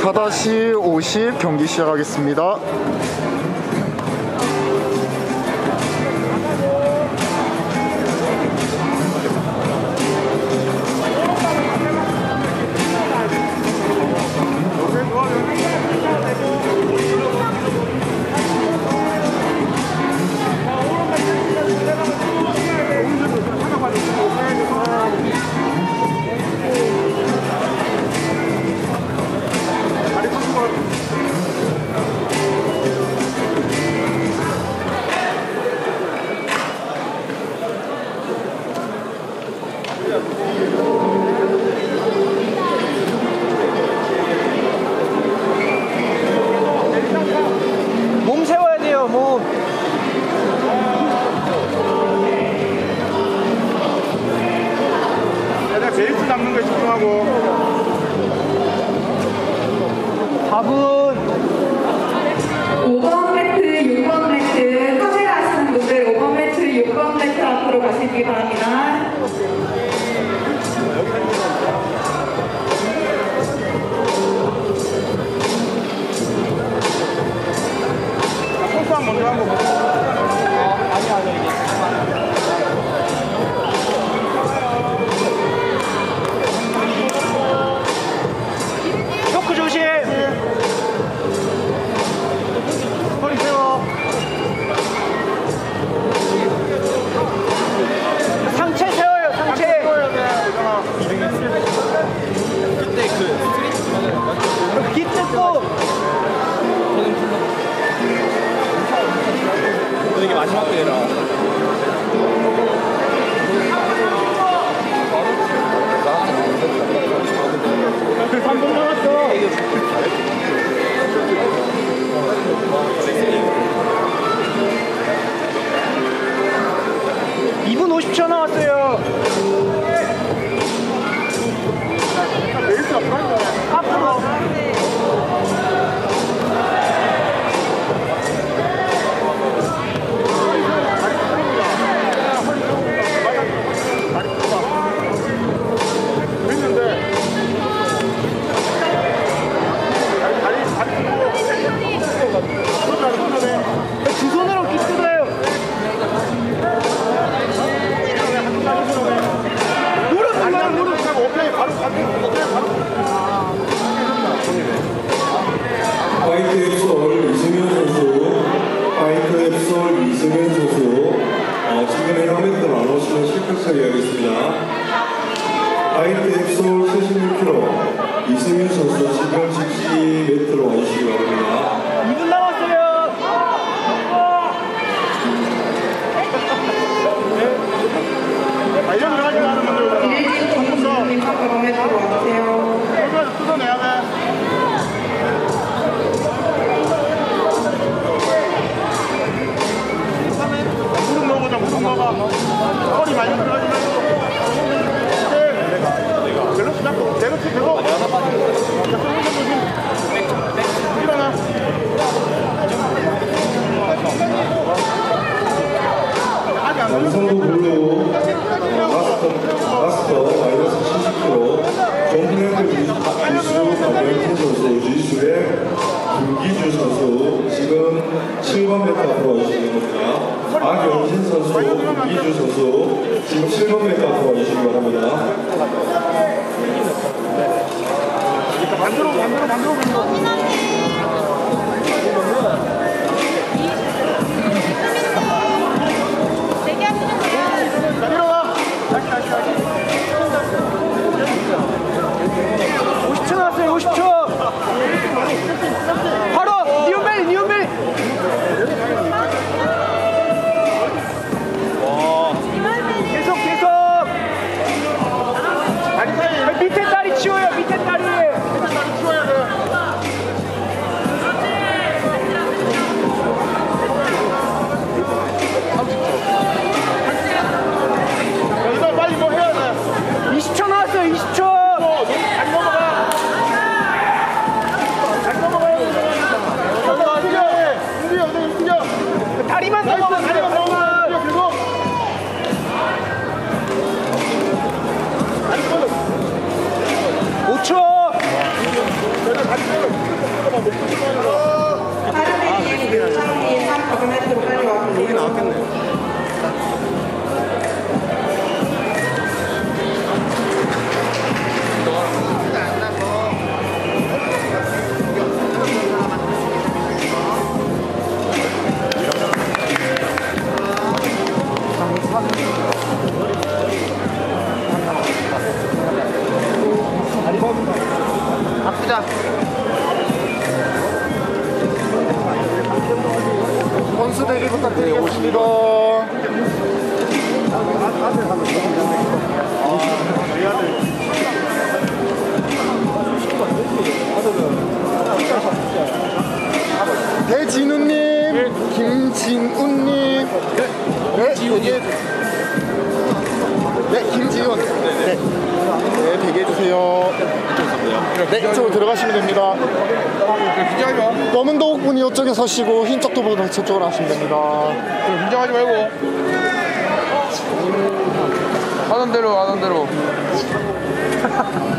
4-50 경기 시작하겠습니다. 몸 세워야 돼요, 몸. 내가 베이스 잡는 거에 집중하고. 4분. 5번 매트, 6번 매트, 카메라 하시는 분들 5번 매트, 6번 매트 앞으로 가시기 바랍니다. 소스한 먼저 하고. 초크 조심. 허리 세워. 상체 세워요, 상체. 그때 그 기 뜯고. 이게 마지막 대회라. 그 3분 남았어. 2분 50초 남았어요. 베이스가 풀어야 돼. 앞으로. 두 손으로 기 뜯어요. 무릎 오케이 바로 화이트 앱솔 이승현 선수, 화이트 앱솔 이승현 선수, 지금 해당매트 나누시면 실격 처리하겠습니다. 화이트 앱솔 76kg 이승현 선수 지금 즉시 매트로 와주시기 바랍니다. 2분 남았어요. 이런 거 하지 않은 분들 일진 정수님 앞으로 매트로 와주세요. 뜯어내야 돼. 무릎 넣어보자, 무릎 넣어봐. 허리 많이 들어가지 말고. 밸런스 잡고, 내려치 되고. 일어나. 아직 안 남성부 블루 마스터 마이너스 70kg 정신형태 지수 박명진 선수 지수의 김기주 선수 지금 7번 매트 앞으로 와주시기 바랍니다. 박영신 선수, 김기주 선수 지금 7번 매트 앞으로 와주시기 바랍니다. 반대로. 내려와. 다시. 50초 남았어요, 50초. 바로 뉴벨. 계속. 밑에 다리 치워요, 밑에 다리. 다리 치워야 돼. 빠른 대기 3km 빨리 와주세요. 바꾸자. 선수 대기 부탁드리겠습니다. 배진우님, 김진우님, 네, 김지훈. 네, 대기해주세요. 네, 이쪽으로 들어가시면 됩니다. 검은 도복분이 이쪽에 서시고 흰쪽 도복은 저쪽으로 하시면 됩니다. 긴장하지 말고. 하던 대로.